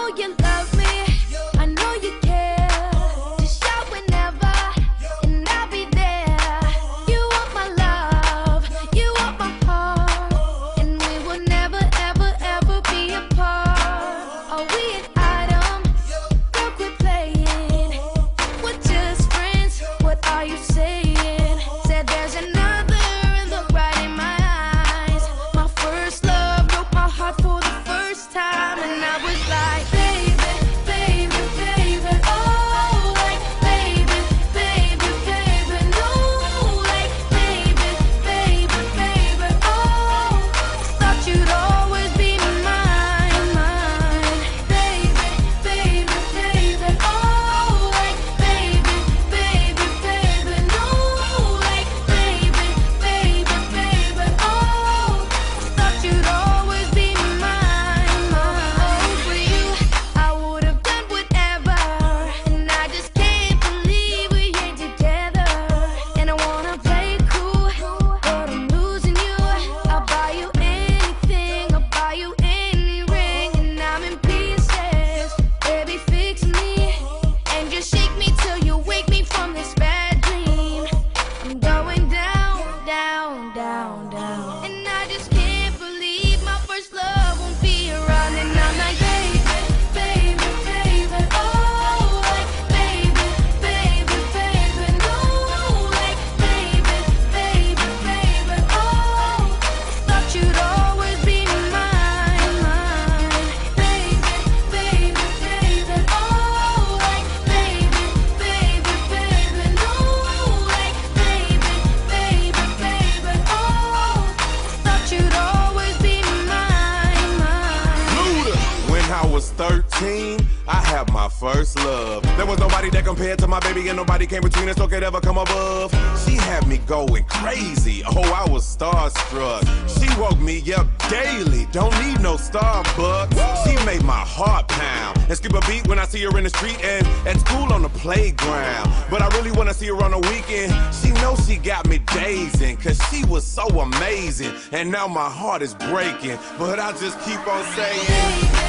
know you love me, I know you care. Just shout whenever, and I'll be there. You want my love, you want my heart, and we will never, ever, ever be apart. Are we an item? Girl, quit playing. We're just friends, what are you saying? Said there's another, look right in my eyes. My first love broke my heart for the first time, and I was like, baby, baby, baby, oh, like, baby, baby, baby, no, like, baby, baby, baby, oh, thought you'd always be mine, mine, baby, baby, baby, oh, like, baby, baby, baby, no, like, baby, baby, baby, oh, thought you'd always be mine, mine. For you, I would have done whatever, and I just can't believe we ain't together. And I wanna play cool, but I'm losing you. I'll buy you anything, I'll buy you any ring, and I'm in pieces. Baby, fix me, and just shake me till you wake me from this bad dream. I'm going down, down, down, down, and I just can't believe my first love won't be around. And I'm like, baby, baby, baby, oh, like, baby, baby, baby, no, like, baby, baby, baby, oh, thought you'd always be mine, mine, baby, baby, baby, oh, like, baby, baby, baby, no, like, baby, baby, baby, oh, thought you'd always be mine, mine. Luda. When I was 13, I had my first love. There was nobody that compared to my baby, and nobody came between us or could ever come above. She had me going crazy. Oh, I was starstruck. She woke me up daily. Don't need no Starbucks. She made my heart pound and skip a beat when I see her in the street and at school on the playground. But I really wanna see her on the weekend. She knows she got me dazing, cause she was so amazing. And now my heart is breaking, but I just keep on saying,